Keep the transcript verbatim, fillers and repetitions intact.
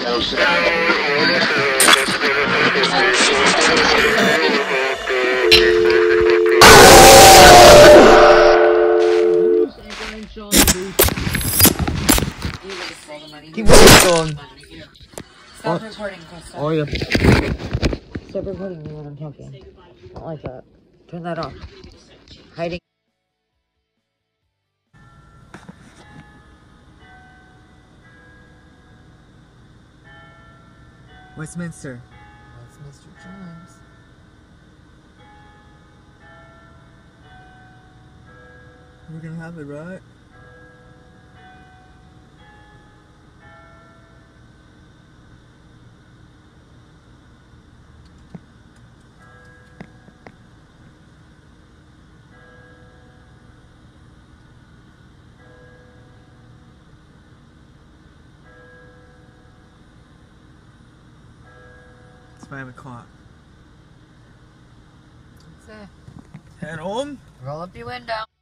Keep going. Stop recording, Krista. Oh, yeah. Stop recording me when I'm talking. I don't like that. Turn that off. Hiding. Westminster. Westminster Chimes. We're gonna have it, right? It's five o'clock. That's it. Head home? Roll up your window.